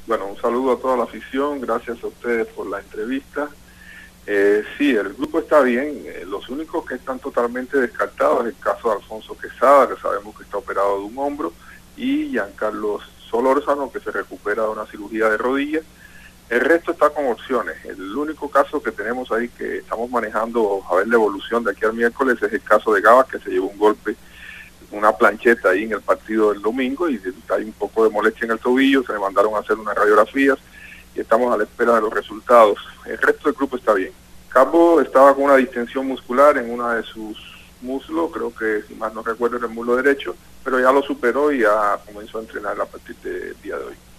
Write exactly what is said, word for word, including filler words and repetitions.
Bueno, un saludo a toda la afición, gracias a ustedes por la entrevista. Eh, sí, el grupo está bien, eh, los únicos que están totalmente descartados es el caso de Alfonso Quesada, que sabemos que está operado de un hombro, y Giancarlo Solórzano, que se recupera de una cirugía de rodilla. El resto está con opciones. El único caso que tenemos ahí que estamos manejando a ver la evolución de aquí al miércoles es el caso de Gabas, que se llevó un golpe, una plancheta ahí en el partido del domingo y hay un poco de molestia en el tobillo, se le mandaron a hacer unas radiografías y estamos a la espera de los resultados. El resto del grupo está bien. Cabo estaba con una distensión muscular en una de sus muslos, creo que si más no recuerdo era el muslo derecho, pero ya lo superó y ya comenzó a entrenar a partir del día de hoy.